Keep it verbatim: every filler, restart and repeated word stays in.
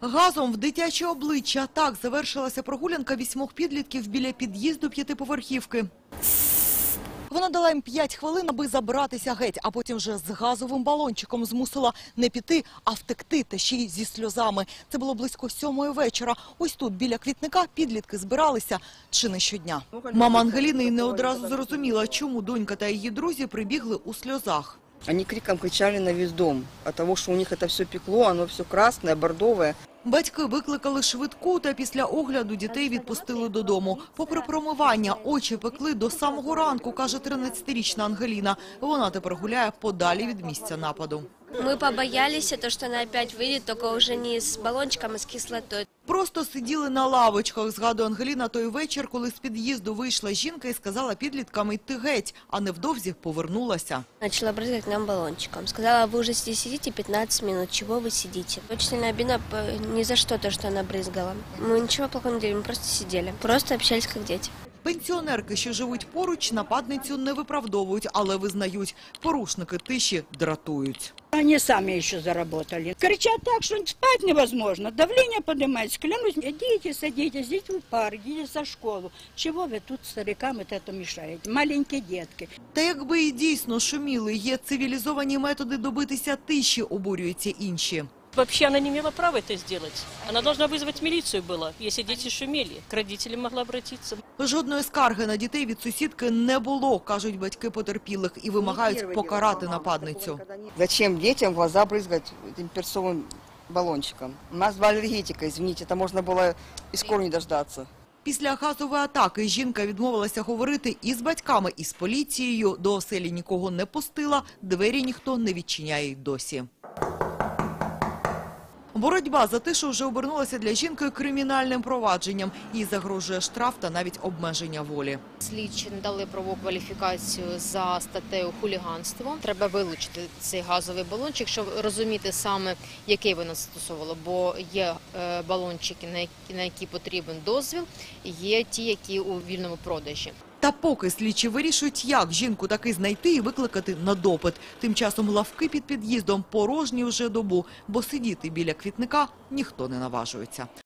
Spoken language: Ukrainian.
Газом в дитяче обличчя. Так завершилася прогулянка вісьмох підлітків біля під'їзду п'ятиповерхівки. Вона дала їм п'ять хвилин, аби забратися геть, а потім вже з газовим балончиком змусила не піти, а втекти, та ще й зі сльозами. Це було близько сьомої вечора. Ось тут, біля квітника, підлітки збиралися чи не щодня. Мама Ангеліни й не одразу зрозуміла, чому донька та її друзі прибігли у сльозах. Они криком кричали на весь дом от того, что у них это все пекло, оно все красное, бордовое. Батьки викликали швидку та після огляду дітей відпустили додому. Попри промивання, очі пекли до самого ранку, каже тринадцятирічна Ангеліна. Вона тепер гуляє подалі від місця нападу. Мы побоялись, то, что она опять выйдет, только уже не с баллончиком, а с кислотой. Просто сиділи на лавочках, згадує Ангеліна, той вечір, коли з під'їзду вийшла жінка і сказала підліткам йти геть, а невдовзі повернулася. Начала брызгать нам баллончиком. Сказала, вы уже здесь сидите пятнадцать минут, чего вы сидите? Очень сильно обидно ни за что то, что она брызгала. Мы ничего плохого не делали, мы просто сидели. Просто общались как дети. Пенсіонерки, що живуть поруч, нападницю не виправдовують, але визнають, порушники тиші дратують. Они сами еще заработали. Кричат так, что спать невозможно. Давление поднимается. Клянусь, идите, садитесь, идите в парк, идите со школу. Чего вы тут старикам вот это мешаете? Маленькие детки. Та якби і дійсно шуміли, є цивілізовані методи добитися тиші, обурюються інші. Вообще она не имела права это сделать. Она должна вызвать милицию была, если дети шумели. К родителям могла обратиться. Жодної скарги на дітей від сусідки не було, кажуть батьки потерпілих, і вимагають покарати нападницю. Зачем детям в глаза брызгать этим перцовым баллончиком? У нас была аллергетика, извините, это можно было и скоро не дождаться. Після газової атаки жінка відмовилася говорити і з батьками, і з поліцією. До оселі нікого не пустила, двері ніхто не відчиняє й досі. Боротьба за тишу вже обернулася для жінки кримінальним провадженням. Їй загрожує штраф та навіть обмеження волі. Слідчі надали правову кваліфікацію за статтею хуліганство. Треба вилучити цей газовий балончик, щоб розуміти саме, який вона застосовувала. Бо є балончики, на які потрібен дозвіл, є ті, які у вільному продажі. Та поки слідчі вирішують, як жінку таки знайти і викликати на допит. Тим часом лавки під під'їздом порожні вже добу, бо сидіти біля квітника ніхто не наважується.